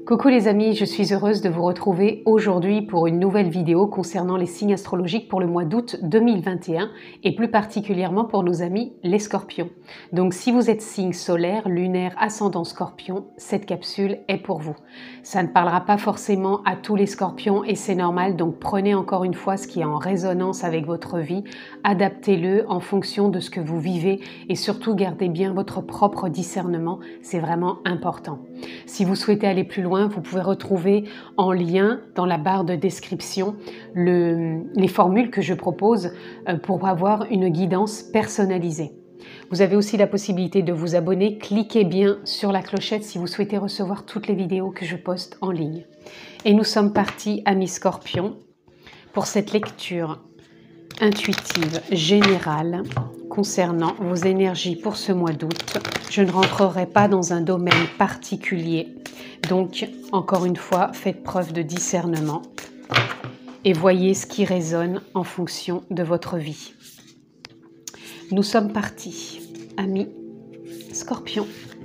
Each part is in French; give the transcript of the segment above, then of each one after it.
Coucou les amis, je suis heureuse de vous retrouver aujourd'hui pour une nouvelle vidéo concernant les signes astrologiques pour le mois d'août 2021 et plus particulièrement pour nos amis les scorpions. Donc si vous êtes signe solaire, lunaire, ascendant scorpion, cette capsule est pour vous. Ça ne parlera pas forcément à tous les scorpions et c'est normal, donc prenez encore une fois ce qui est en résonance avec votre vie, adaptez-le en fonction de ce que vous vivez et surtout gardez bien votre propre discernement, c'est vraiment important. Si vous souhaitez aller plus loin, vous pouvez retrouver en lien dans la barre de description les formules que je propose pour avoir une guidance personnalisée. Vous avez aussi la possibilité de vous abonner, cliquez bien sur la clochette si vous souhaitez recevoir toutes les vidéos que je poste en ligne. Et nous sommes partis, amis scorpions, pour cette lecture intuitive générale concernant vos énergies pour ce mois d'août. Je ne rentrerai pas dans un domaine particulier. Donc, encore une fois, faites preuve de discernement et voyez ce qui résonne en fonction de votre vie. Nous sommes partis, amis scorpions.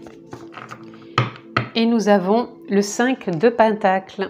Et nous avons le 5 de Pentacles.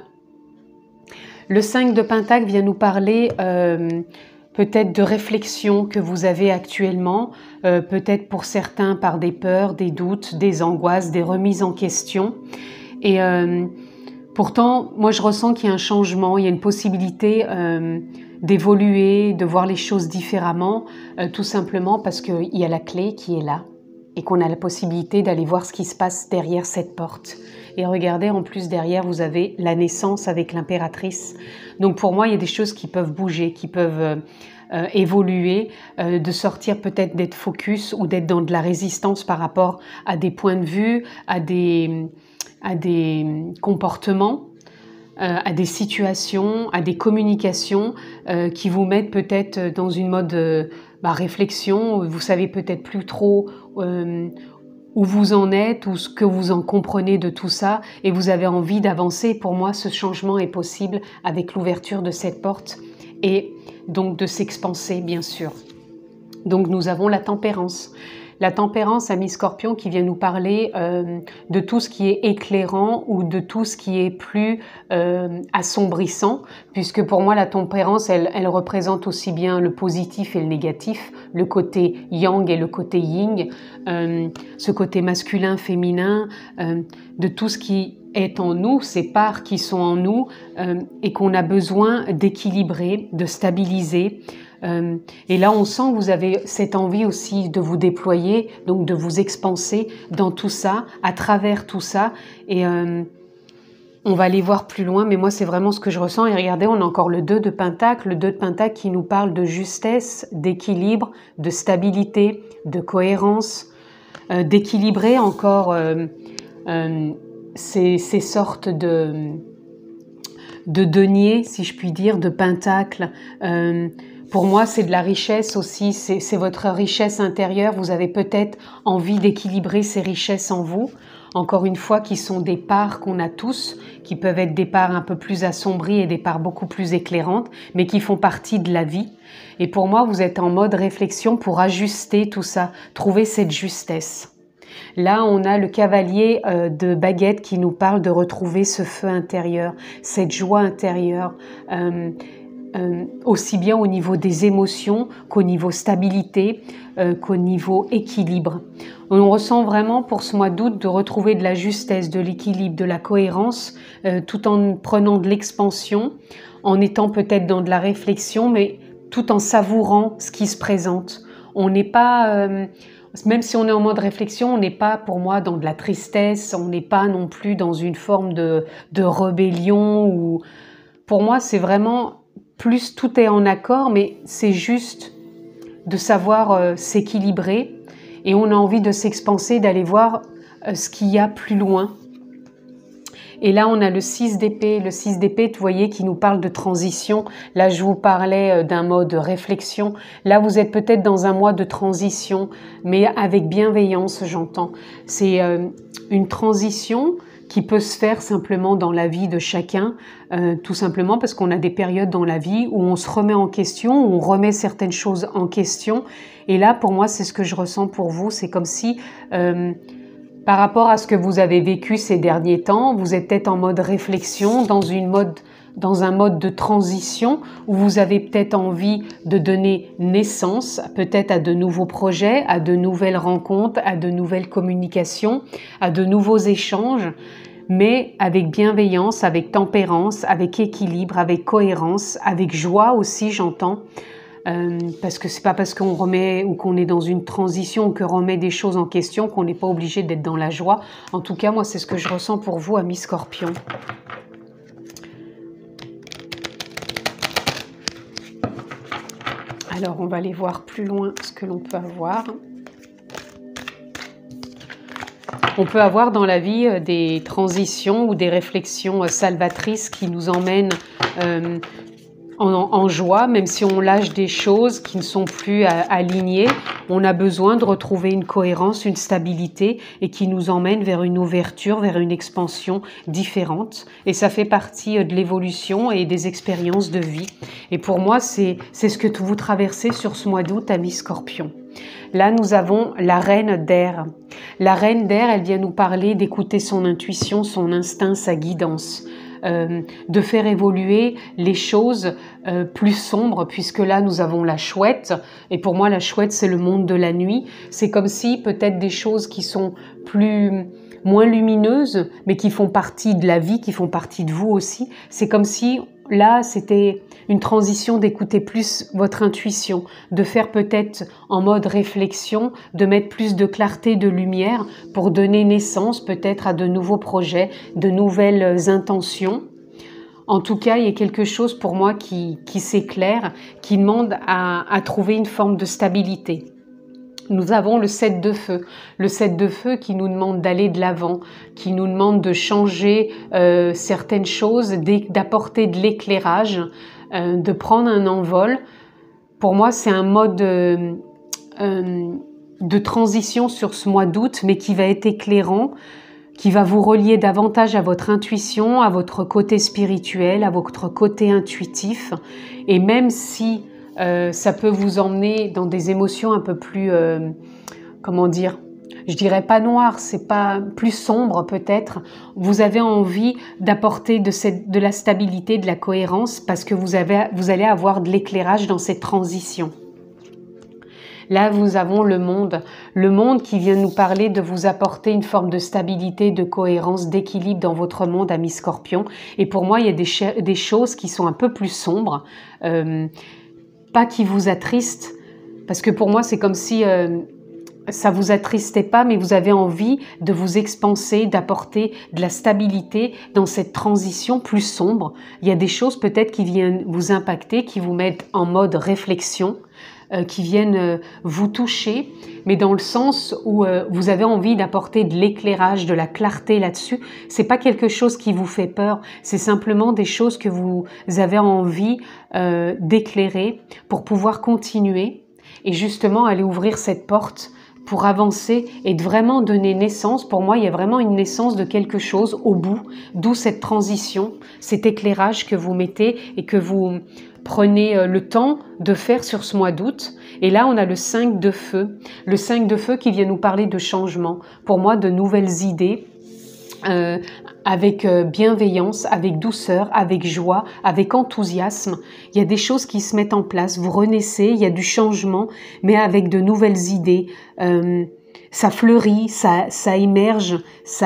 Le 5 de Pentacles vient nous parler peut-être de réflexions que vous avez actuellement, peut-être pour certains par des peurs, des doutes, des angoisses, des remises en question. Et pourtant, moi je ressens qu'il y a un changement, il y a une possibilité d'évoluer, de voir les choses différemment, tout simplement parce qu'il y a la clé qui est là et qu'on a la possibilité d'aller voir ce qui se passe derrière cette porte. Et regardez, en plus derrière, vous avez la naissance avec l'impératrice. Donc pour moi, il y a des choses qui peuvent bouger, qui peuvent évoluer, de sortir peut-être d'être focus ou d'être dans de la résistance par rapport à des points de vue, à des comportements, à des situations, à des communications qui vous mettent peut-être dans une mode réflexion. Vous savez peut-être plus trop où vous en êtes ou ce que vous en comprenez de tout ça et vous avez envie d'avancer. Pour moi, ce changement est possible avec l'ouverture de cette porte et donc de s'expanser, bien sûr. Donc nous avons la tempérance. La tempérance, amis scorpions, qui vient nous parler de tout ce qui est éclairant ou de tout ce qui est plus assombrissant, puisque pour moi la tempérance, elle représente aussi bien le positif et le négatif, le côté yang et le côté yin, ce côté masculin, féminin, de tout ce qui est en nous, ces parts qui sont en nous et qu'on a besoin d'équilibrer, de stabiliser. Et là, on sent que vous avez cette envie aussi de vous déployer, donc de vous expanser dans tout ça, à travers tout ça. Et on va aller voir plus loin, mais moi, c'est vraiment ce que je ressens. Et regardez, on a encore le 2 de Pentacle, le 2 de Pentacle qui nous parle de justesse, d'équilibre, de stabilité, de cohérence, d'équilibrer encore ces sortes de deniers, si je puis dire, de Pentacle. Pour moi, c'est de la richesse aussi, c'est votre richesse intérieure. Vous avez peut-être envie d'équilibrer ces richesses en vous. Encore une fois, qui sont des parts qu'on a tous, qui peuvent être des parts un peu plus assombries et des parts beaucoup plus éclairantes, mais qui font partie de la vie. Et pour moi, vous êtes en mode réflexion pour ajuster tout ça, trouver cette justesse. Là, on a le cavalier de baguette qui nous parle de retrouver ce feu intérieur, cette joie intérieure, aussi bien au niveau des émotions qu'au niveau stabilité, qu'au niveau équilibre. On ressent vraiment pour ce mois d'août de retrouver de la justesse, de l'équilibre, de la cohérence, tout en prenant de l'expansion, en étant peut-être dans de la réflexion, mais tout en savourant ce qui se présente. On n'est pas... même si on est en mode réflexion, on n'est pas pour moi dans de la tristesse, on n'est pas non plus dans une forme de rébellion. Ou... Pour moi, c'est vraiment... Plus tout est en accord, mais c'est juste de savoir s'équilibrer et on a envie de s'expanser, d'aller voir ce qu'il y a plus loin. Et là, on a le 6 d'épée. Le 6 d'épée, vous voyez, qui nous parle de transition. Là, je vous parlais d'un mode réflexion. Là, vous êtes peut-être dans un mois de transition, mais avec bienveillance, j'entends. C'est une transition qui peut se faire simplement dans la vie de chacun, tout simplement parce qu'on a des périodes dans la vie où on se remet en question, où on remet certaines choses en question. Et là, pour moi, c'est ce que je ressens pour vous. C'est comme si Par rapport à ce que vous avez vécu ces derniers temps, vous êtes peut-être en mode réflexion, dans un mode de transition où vous avez peut-être envie de donner naissance, peut-être à de nouveaux projets, à de nouvelles rencontres, à de nouvelles communications, à de nouveaux échanges, mais avec bienveillance, avec tempérance, avec équilibre, avec cohérence, avec joie aussi, j'entends. Parce que c'est pas parce qu'on remet ou qu'on est dans une transition ou qu'on remet des choses en question qu'on n'est pas obligé d'être dans la joie. En tout cas, moi, c'est ce que je ressens pour vous, amis Scorpions. Alors, on va aller voir plus loin ce que l'on peut avoir. On peut avoir dans la vie des transitions ou des réflexions salvatrices qui nous emmènent en joie, même si on lâche des choses qui ne sont plus alignées. On a besoin de retrouver une cohérence, une stabilité et qui nous emmène vers une ouverture, vers une expansion différente. Et ça fait partie de l'évolution et des expériences de vie. Et pour moi, c'est ce que vous traversez sur ce mois d'août, amis Scorpions. Là, nous avons la reine d'air. La reine d'air, elle vient nous parler d'écouter son intuition, son instinct, sa guidance. De faire évoluer les choses plus sombres, puisque là nous avons la chouette, et pour moi la chouette c'est le monde de la nuit. C'est comme si peut-être des choses qui sont moins lumineuses, mais qui font partie de la vie, qui font partie de vous aussi, c'est comme si là c'était une transition d'écouter plus votre intuition, de faire peut-être en mode réflexion, de mettre plus de clarté, de lumière pour donner naissance peut-être à de nouveaux projets, de nouvelles intentions. En tout cas, il y a quelque chose pour moi qui s'éclaire, qui demande à trouver une forme de stabilité. Nous avons le 7 de feu. Le 7 de feu qui nous demande d'aller de l'avant, qui nous demande de changer certaines choses, d'apporter de l'éclairage, de prendre un envol. Pour moi, c'est un mode de transition sur ce mois d'août, mais qui va être éclairant, qui va vous relier davantage à votre intuition, à votre côté spirituel, à votre côté intuitif. Et même si ça peut vous emmener dans des émotions un peu plus, comment dire, je dirais pas noir, c'est pas plus sombre peut-être. Vous avez envie d'apporter de la stabilité, de la cohérence, parce que vous allez avoir de l'éclairage dans cette transition. Là, nous avons le monde qui vient nous parler de vous apporter une forme de stabilité, de cohérence, d'équilibre dans votre monde, amis Scorpions. Et pour moi, il y a des choses qui sont un peu plus sombres, pas qui vous attristent, parce que pour moi, c'est comme si ça vous attristait pas, mais vous avez envie de vous expanser, d'apporter de la stabilité dans cette transition plus sombre. Il y a des choses peut-être qui viennent vous impacter, qui vous mettent en mode réflexion, qui viennent vous toucher, mais dans le sens où vous avez envie d'apporter de l'éclairage, de la clarté là-dessus. C'est pas quelque chose qui vous fait peur, c'est simplement des choses que vous avez envie d'éclairer pour pouvoir continuer et justement aller ouvrir cette porte pour avancer et de vraiment donner naissance. Pour moi, il y a vraiment une naissance de quelque chose au bout, d'où cette transition, cet éclairage que vous mettez et que vous prenez le temps de faire sur ce mois d'août. Et là, on a le 5 de feu. Le 5 de feu qui vient nous parler de changement. Pour moi, de nouvelles idées, avec bienveillance, avec douceur, avec joie, avec enthousiasme. Il y a des choses qui se mettent en place. Vous renaissez, il y a du changement, mais avec de nouvelles idées. Ça fleurit, ça émerge,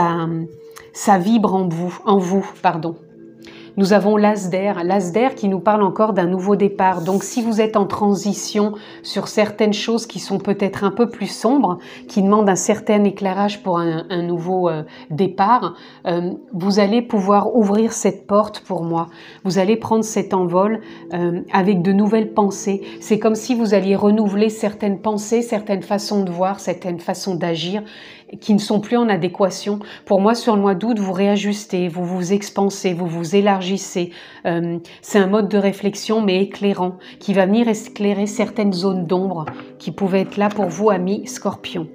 ça vibre en vous, pardon. Nous avons l'as d'air qui nous parle encore d'un nouveau départ. Donc si vous êtes en transition sur certaines choses qui sont peut-être un peu plus sombres, qui demandent un certain éclairage pour un nouveau départ, vous allez pouvoir ouvrir cette porte pour moi. Vous allez prendre cet envol avec de nouvelles pensées. C'est comme si vous alliez renouveler certaines pensées, certaines façons de voir, certaines façons d'agir qui ne sont plus en adéquation. Pour moi, sur le mois d'août, vous réajustez, vous vous expansez, vous vous élargissez. C'est un mode de réflexion, mais éclairant, qui va venir éclairer certaines zones d'ombre qui pouvaient être là pour vous, amis Scorpions.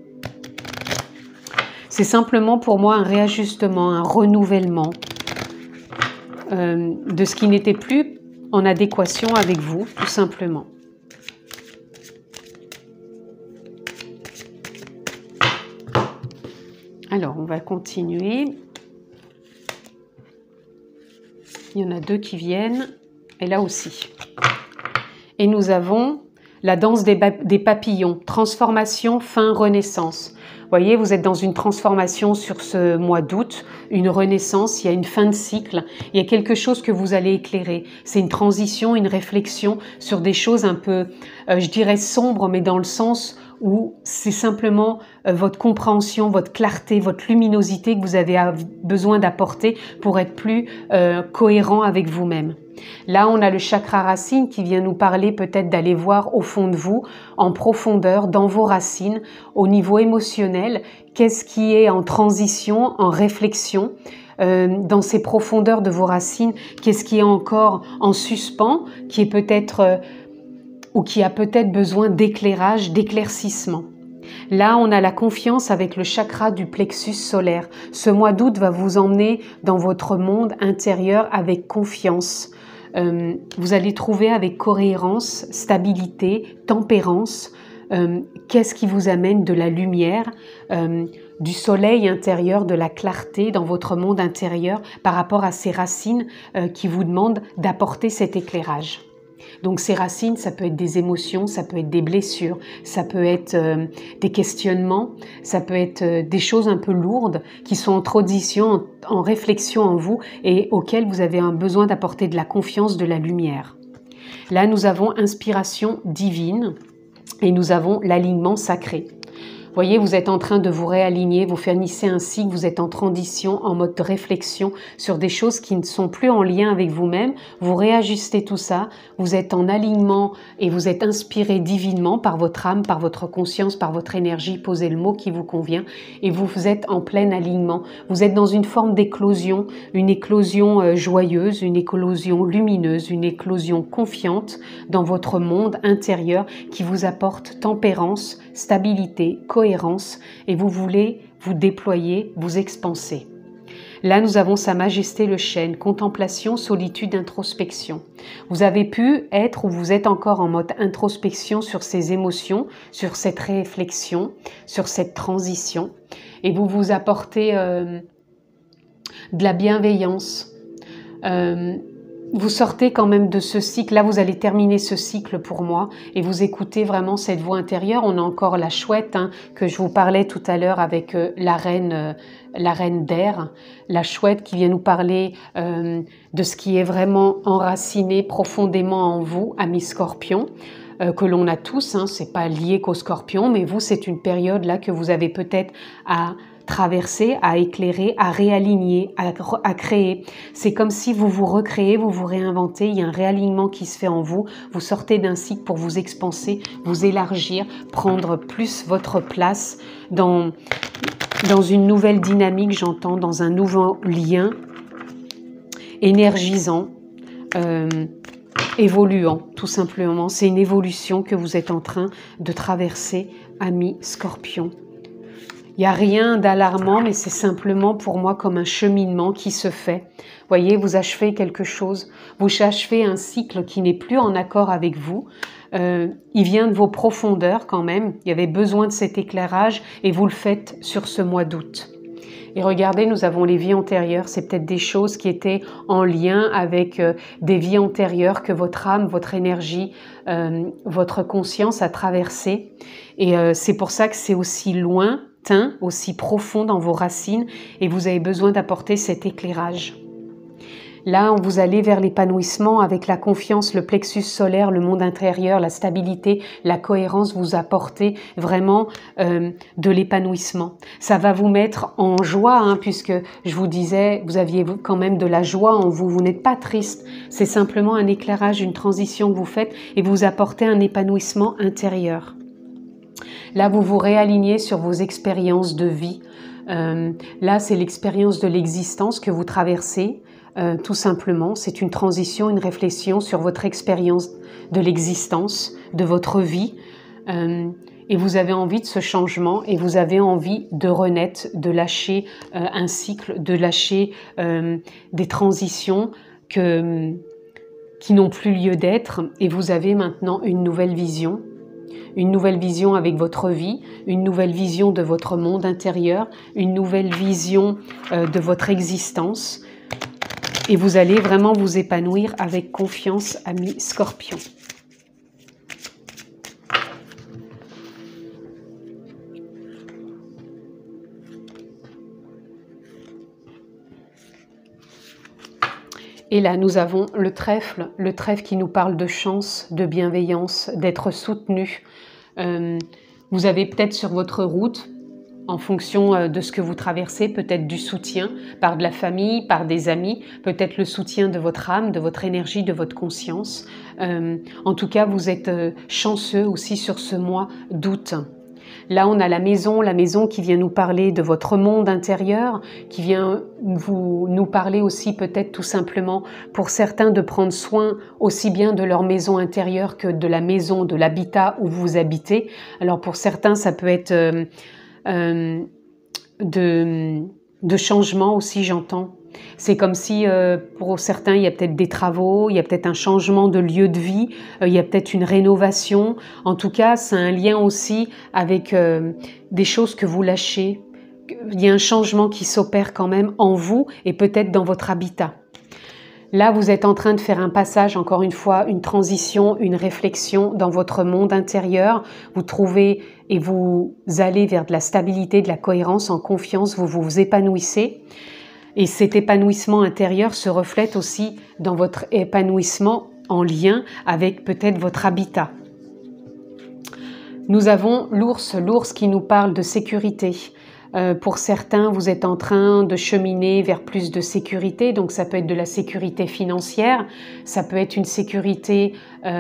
C'est simplement pour moi un réajustement, un renouvellement de ce qui n'était plus en adéquation avec vous, tout simplement. Alors, on va continuer. Il y en a 2 qui viennent, et là aussi. Et nous avons la danse des papillons, transformation, fin, renaissance. Vous voyez, vous êtes dans une transformation sur ce mois d'août, une renaissance, il y a une fin de cycle, il y a quelque chose que vous allez éclairer. C'est une transition, une réflexion sur des choses un peu, je dirais sombres, mais dans le sens où c'est simplement votre compréhension, votre clarté, votre luminosité que vous avez besoin d'apporter pour être plus cohérent avec vous-même. Là, on a le chakra racine qui vient nous parler peut-être d'aller voir au fond de vous, en profondeur, dans vos racines, au niveau émotionnel, qu'est-ce qui est en transition, en réflexion, dans ces profondeurs de vos racines, qu'est-ce qui est encore en suspens, qui est peut-être ou qui a peut-être besoin d'éclairage, d'éclaircissement. Là, on a la confiance avec le chakra du plexus solaire. Ce mois d'août va vous emmener dans votre monde intérieur avec confiance. Vous allez trouver avec cohérence, stabilité, tempérance, qu'est-ce qui vous amène de la lumière, du soleil intérieur, de la clarté dans votre monde intérieur par rapport à ces racines qui vous demandent d'apporter cet éclairage. Donc ces racines, ça peut être des émotions, ça peut être des blessures, ça peut être des questionnements, ça peut être des choses un peu lourdes qui sont en transition, en réflexion en vous et auxquelles vous avez un besoin d'apporter de la confiance, de la lumière. Là, nous avons inspiration divine et nous avons l'alignement sacré. Vous voyez, vous êtes en train de vous réaligner, vous finissez un cycle, vous êtes en transition, en mode de réflexion sur des choses qui ne sont plus en lien avec vous-même. Vous réajustez tout ça, vous êtes en alignement et vous êtes inspiré divinement par votre âme, par votre conscience, par votre énergie. Posez le mot qui vous convient et vous êtes en plein alignement. Vous êtes dans une forme d'éclosion, une éclosion joyeuse, une éclosion lumineuse, une éclosion confiante dans votre monde intérieur qui vous apporte tempérance, stabilité, cohérence et vous voulez vous déployer, vous expanser. Là, nous avons Sa Majesté le Chêne, contemplation, solitude, introspection. Vous avez pu être ou vous êtes encore en mode introspection sur ces émotions, sur cette réflexion, sur cette transition et vous vous apportez de la bienveillance. Vous sortez quand même de ce cycle, là vous allez terminer ce cycle pour moi et vous écoutez vraiment cette voix intérieure. On a encore la chouette que je vous parlais tout à l'heure avec la reine d'air, la chouette qui vient nous parler de ce qui est vraiment enraciné profondément en vous, amis scorpions. Que l'on a tous, c'est pas lié qu'aux scorpions, mais vous c'est une période là que vous avez peut-être à traverser, à éclairer, à réaligner, à créer. C'est comme si vous vous recréez, vous vous réinventez, il y a un réalignement qui se fait en vous, vous sortez d'un cycle pour vous expanser, vous élargir, prendre plus votre place dans une nouvelle dynamique, j'entends, dans un nouveau lien énergisant, évoluant, tout simplement. C'est une évolution que vous êtes en train de traverser, amis scorpions. Il n'y a rien d'alarmant, mais c'est simplement pour moi comme un cheminement qui se fait. Vous voyez, vous achevez quelque chose, vous achevez un cycle qui n'est plus en accord avec vous. Il vient de vos profondeurs quand même, il y avait besoin de cet éclairage et vous le faites sur ce mois d'août. Et regardez, nous avons les vies antérieures, c'est peut-être des choses qui étaient en lien avec des vies antérieures que votre âme, votre énergie, votre conscience a traversées. Et c'est pour ça que c'est aussi loin, aussi profond dans vos racines et vous avez besoin d'apporter cet éclairage. Là, vous allez vers l'épanouissement avec la confiance, le plexus solaire, le monde intérieur, la stabilité, la cohérence, vous apportez vraiment de l'épanouissement. Ça va vous mettre en joie, puisque je vous disais, vous aviez quand même de la joie en vous, vous n'êtes pas triste. C'est simplement un éclairage, une transition que vous faites et vous apportez un épanouissement intérieur. Là, vous vous réalignez sur vos expériences de vie. Là, c'est l'expérience de l'existence que vous traversez, tout simplement. C'est une transition, une réflexion sur votre expérience de l'existence, de votre vie. Et vous avez envie de ce changement et vous avez envie de renaître, de lâcher un cycle, de lâcher des transitions qui n'ont plus lieu d'être. Et vous avez maintenant une nouvelle vision. une nouvelle vision avec votre vie, une nouvelle vision de votre monde intérieur, une nouvelle vision de votre existence. Et vous allez vraiment vous épanouir avec confiance, amis Scorpion. Et là, nous avons le trèfle qui nous parle de chance, de bienveillance, d'être soutenu. Vous avez peut-être sur votre route, en fonction de ce que vous traversez, peut-être du soutien par de la famille, par des amis, peut-être le soutien de votre âme, de votre énergie, de votre conscience. En tout cas, vous êtes chanceux aussi sur ce mois d'août. Là, on a la maison qui vient nous parler de votre monde intérieur, qui vient nous parler aussi peut-être tout simplement pour certains de prendre soin aussi bien de leur maison intérieure que de la maison, de l'habitat où vous habitez. Alors pour certains, ça peut être de changement aussi, j'entends. C'est comme si pour certains, il y a peut-être des travaux, il y a peut-être un changement de lieu de vie, il y a peut-être une rénovation. En tout cas, c'est un lien aussi avec des choses que vous lâchez. Il y a un changement qui s'opère quand même en vous et peut-être dans votre habitat. Là, vous êtes en train de faire un passage, encore une fois, une transition, une réflexion dans votre monde intérieur. Vous trouvez et vous allez vers de la stabilité, de la cohérence, en confiance, vous vous épanouissez. Et cet épanouissement intérieur se reflète aussi dans votre épanouissement en lien avec peut-être votre habitat. Nous avons l'ours qui nous parle de sécurité. Pour certains, vous êtes en train de cheminer vers plus de sécurité, donc ça peut être de la sécurité financière, ça peut être une sécurité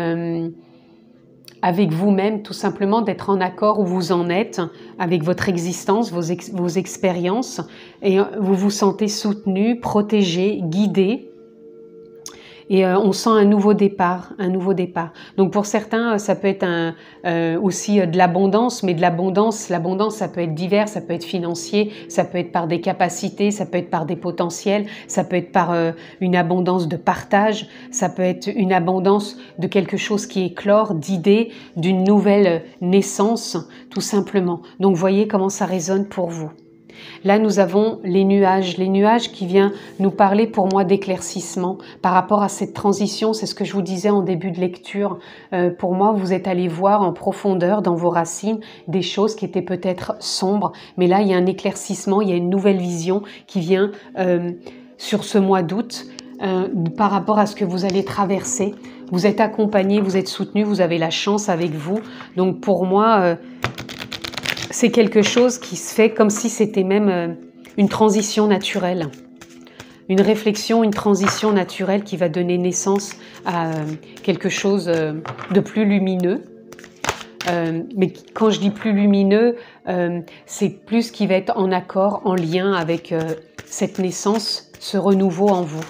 avec vous-même, tout simplement d'être en accord où vous en êtes, avec votre existence, vos expériences, et vous vous sentez soutenu, protégé, guidé. Et on sent un nouveau départ, Donc pour certains, ça peut être aussi de l'abondance, mais de l'abondance, ça peut être divers, ça peut être financier, ça peut être par des capacités, ça peut être par des potentiels, ça peut être par une abondance de partage, ça peut être une abondance de quelque chose qui éclore, d'idées, d'une nouvelle naissance, tout simplement. Donc voyez comment ça résonne pour vous. Là, nous avons les nuages qui viennent nous parler pour moi d'éclaircissement par rapport à cette transition. C'est ce que je vous disais en début de lecture. Pour moi, vous êtes allé voir en profondeur dans vos racines des choses qui étaient peut-être sombres. Mais là, il y a un éclaircissement, il y a une nouvelle vision qui vient sur ce mois d'août par rapport à ce que vous allez traverser. Vous êtes accompagné, vous êtes soutenu, vous avez la chance avec vous. Donc pour moi... c'est quelque chose qui se fait comme si c'était même une transition naturelle. Une réflexion, une transition naturelle qui va donner naissance à quelque chose de plus lumineux. Mais quand je dis plus lumineux, c'est plus qui va être en accord, en lien avec cette naissance, ce renouveau en vous.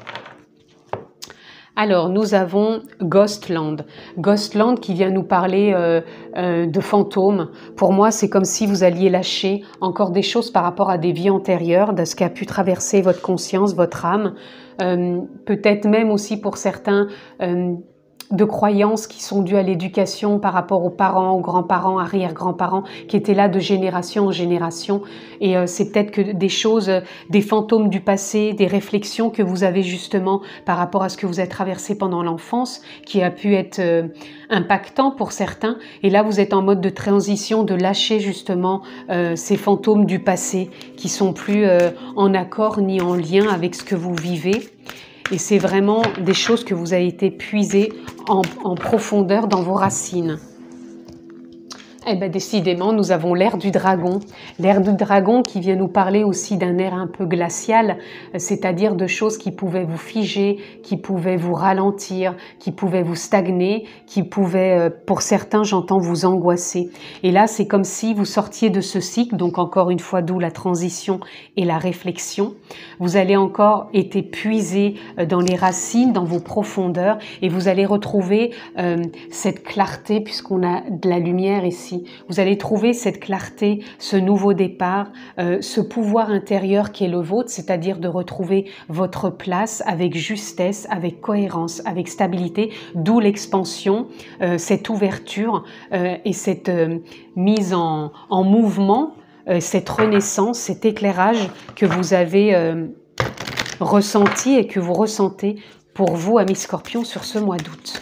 Alors, nous avons Ghostland. Ghostland qui vient nous parler de fantômes. Pour moi, c'est comme si vous alliez lâcher encore des choses par rapport à des vies antérieures, de ce qui a pu traverser votre conscience, votre âme. Peut-être même aussi pour certains... de croyances qui sont dues à l'éducation par rapport aux parents, aux grands-parents, arrière-grands-parents, qui étaient là de génération en génération. Et c'est peut-être que des choses, des fantômes du passé, des réflexions que vous avez justement par rapport à ce que vous avez traversé pendant l'enfance, qui a pu être impactant pour certains. Et là, vous êtes en mode de transition, de lâcher justement ces fantômes du passé qui sont plus en accord ni en lien avec ce que vous vivez. Et c'est vraiment des choses que vous avez été puisées en profondeur dans vos racines. Eh bien, décidément, nous avons l'ère du dragon. L'ère du dragon qui vient nous parler aussi d'un air un peu glacial, c'est-à-dire de choses qui pouvaient vous figer, qui pouvaient vous ralentir, qui pouvaient vous stagner, qui pouvaient, pour certains, j'entends, vous angoisser. Et là, c'est comme si vous sortiez de ce cycle, donc encore une fois, d'où la transition et la réflexion. Vous allez encore être puisé dans les racines, dans vos profondeurs, et vous allez retrouver cette clarté, puisqu'on a de la lumière ici, ressenti. Vous allez trouver cette clarté, ce nouveau départ, ce pouvoir intérieur qui est le vôtre, c'est-à-dire de retrouver votre place avec justesse, avec cohérence, avec stabilité, d'où l'expansion, cette ouverture et cette mise en mouvement, cette renaissance, cet éclairage que vous avez ressenti et que vous ressentez pour vous, amis Scorpions, sur ce mois d'août.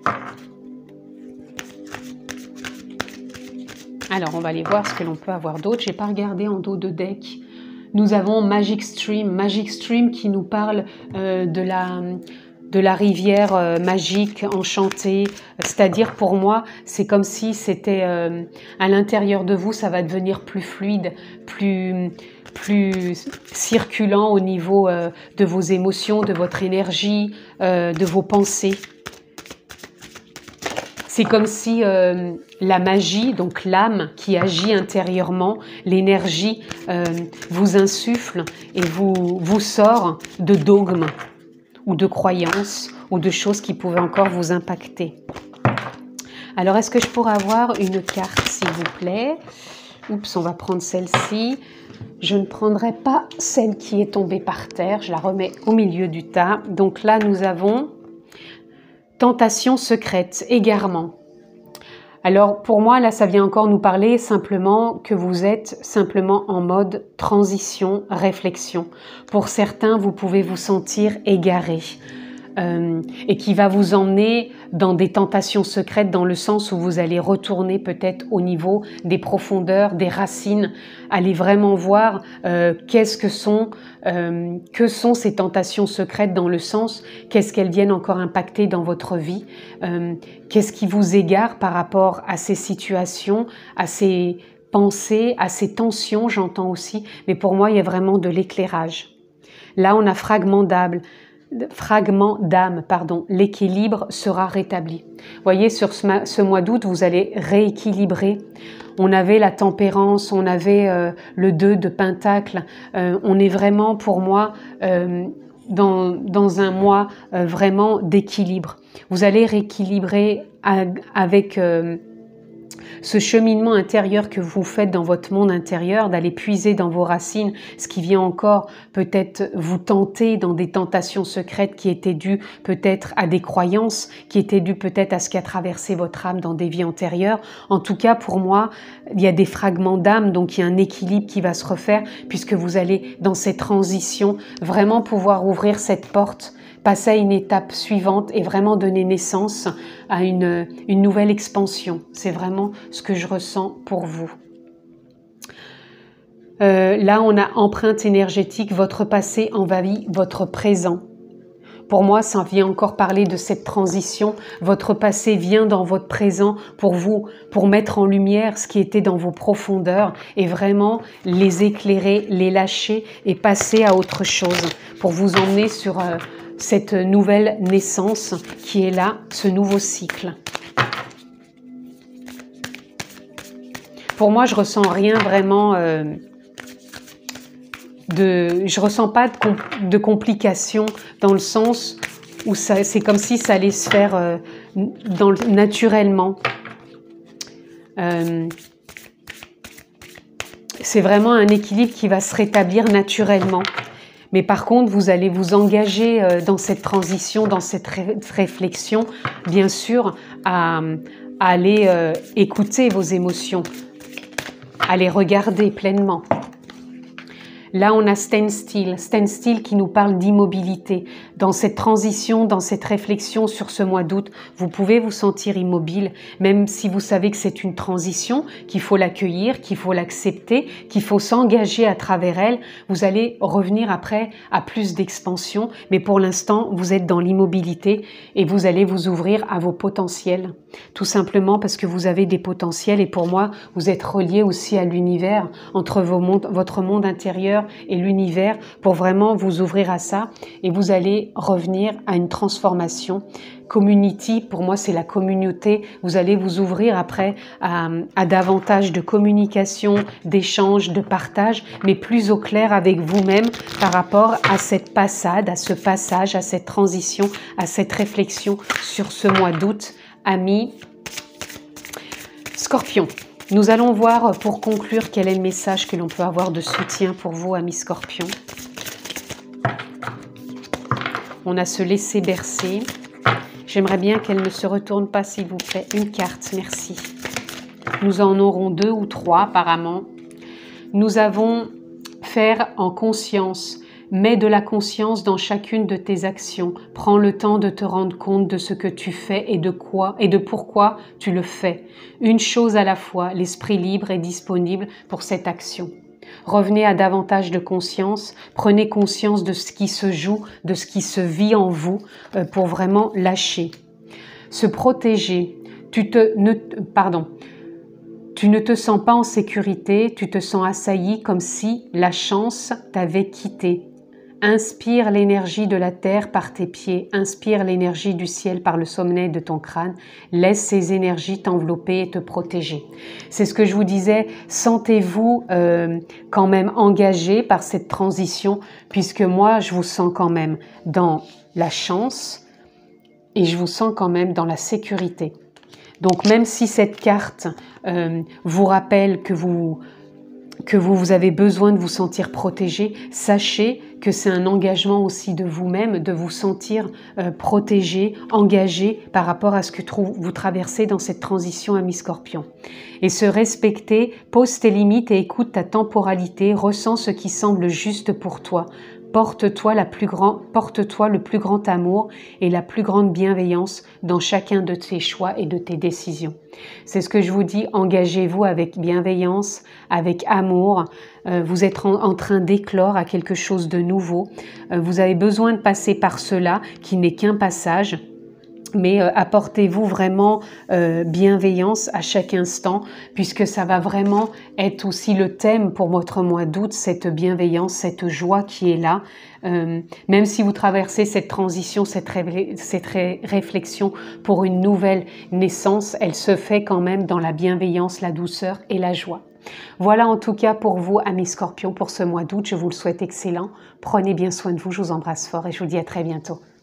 Alors, on va aller voir ce que l'on peut avoir d'autre. Je n'ai pas regardé en dos de deck. Nous avons Magic Stream qui nous parle de la rivière magique, enchantée. C'est-à-dire, pour moi, c'est comme si c'était à l'intérieur de vous, ça va devenir plus fluide, plus circulant au niveau de vos émotions, de votre énergie, de vos pensées. C'est comme si la magie, donc l'âme qui agit intérieurement, l'énergie vous insuffle et vous sort de dogmes ou de croyances ou de choses qui pouvaient encore vous impacter. Alors, est-ce que je pourrais avoir une carte, s'il vous plaît? Oups, on va prendre celle-ci. Je ne prendrai pas celle qui est tombée par terre. Je la remets au milieu du tas. Donc là, nous avons tentation secrète, égarement. Alors pour moi, là, ça vient encore nous parler simplement que vous êtes simplement en mode transition, réflexion. Pour certains, vous pouvez vous sentir égaré. Et qui va vous emmener dans des tentations secrètes dans le sens où vous allez retourner peut-être au niveau des profondeurs, des racines, aller vraiment voir que sont ces tentations secrètes dans le sens, qu'est-ce qu'elles viennent encore impacter dans votre vie, qu'est-ce qui vous égare par rapport à ces situations, à ces pensées, à ces tensions, j'entends aussi, mais pour moi, il y a vraiment de l'éclairage. Là, on a fragment d'âme, l'équilibre sera rétabli. Vous voyez, sur ce mois d'août, vous allez rééquilibrer. On avait la tempérance, on avait le 2 de Pentacle. On est vraiment, pour moi, dans un mois vraiment d'équilibre. Vous allez rééquilibrer avec ce cheminement intérieur que vous faites dans votre monde intérieur, d'aller puiser dans vos racines, ce qui vient encore peut-être vous tenter dans des tentations secrètes qui étaient dues peut-être à des croyances, qui étaient dues peut-être à ce qui a traversé votre âme dans des vies antérieures. En tout cas, pour moi, il y a des fragments d'âme, donc il y a un équilibre qui va se refaire puisque vous allez dans cette transition vraiment pouvoir ouvrir cette porte, passer à une étape suivante et vraiment donner naissance à une nouvelle expansion. C'est vraiment ce que je ressens pour vous. Là, on a empreinte énergétique, votre passé envahit votre présent. Pour moi, ça vient encore parler de cette transition. Votre passé vient dans votre présent pour vous, pour mettre en lumière ce qui était dans vos profondeurs et vraiment les éclairer, les lâcher et passer à autre chose pour vous emmener sur cette nouvelle naissance qui est là, ce nouveau cycle. Pour moi, je ressens rien vraiment je ressens pas de complications dans le sens où c'est comme si ça allait se faire naturellement. C'est vraiment un équilibre qui va se rétablir naturellement. Mais par contre, vous allez vous engager dans cette transition, dans cette réflexion, bien sûr, à aller écouter vos émotions, à les regarder pleinement. Là, on a Standstill qui nous parle d'immobilité. Dans cette transition, dans cette réflexion sur ce mois d'août, vous pouvez vous sentir immobile, même si vous savez que c'est une transition, qu'il faut l'accueillir, qu'il faut l'accepter, qu'il faut s'engager à travers elle. Vous allez revenir après à plus d'expansion, mais pour l'instant, vous êtes dans l'immobilité et vous allez vous ouvrir à vos potentiels. Tout simplement parce que vous avez des potentiels et pour moi, vous êtes relié aussi à l'univers, entre votre monde intérieur et l'univers pour vraiment vous ouvrir à ça et vous allez revenir à une transformation. Community, pour moi, c'est la communauté. Vous allez vous ouvrir après à davantage de communication, d'échange, de partage, mais plus au clair avec vous-même par rapport à cette passade, à ce passage, à cette transition, à cette réflexion sur ce mois d'août. Amis Scorpion, Nous allons voir pour conclure quel est le message que l'on peut avoir de soutien pour vous, amis Scorpions. On a se laisser bercer. J'aimerais bien qu'elle ne se retourne pas, s'il vous plaît. Une carte, merci. Nous en aurons 2 ou 3 apparemment. Nous avons faire en conscience. Mets de la conscience dans chacune de tes actions. Prends le temps de te rendre compte de ce que tu fais et de quoi et de pourquoi tu le fais. Une chose à la fois, l'esprit libre est disponible pour cette action. Revenez à davantage de conscience, prenez conscience de ce qui se joue, de ce qui se vit en vous pour vraiment lâcher. Se protéger. Tu ne te sens pas en sécurité, tu te sens assailli comme si la chance t'avait quitté. Inspire l'énergie de la terre par tes pieds, inspire l'énergie du ciel par le sommet de ton crâne, laisse ces énergies t'envelopper et te protéger. C'est ce que je vous disais, sentez-vous quand même engagé par cette transition, puisque moi je vous sens quand même dans la chance et je vous sens quand même dans la sécurité. Donc même si cette carte vous rappelle que vous avez besoin de vous sentir protégé, sachez que c'est un engagement aussi de vous-même, de vous sentir protégé, engagé par rapport à ce que vous traversez dans cette transition, ami Scorpion. Et se respecter, pose tes limites et écoute ta temporalité, ressens ce qui semble juste pour toi. Porte-toi le plus grand amour et la plus grande bienveillance dans chacun de tes choix et de tes décisions. C'est ce que je vous dis, engagez-vous avec bienveillance, avec amour. Vous êtes en train d'éclore à quelque chose de nouveau. Vous avez besoin de passer par cela qui n'est qu'un passage. Mais apportez-vous vraiment bienveillance à chaque instant, puisque ça va vraiment être aussi le thème pour votre mois d'août, cette bienveillance, cette joie qui est là. Même si vous traversez cette transition, cette réflexion pour une nouvelle naissance, elle se fait quand même dans la bienveillance, la douceur et la joie. Voilà en tout cas pour vous, amis Scorpions, pour ce mois d'août. Je vous le souhaite excellent. Prenez bien soin de vous, je vous embrasse fort et je vous dis à très bientôt.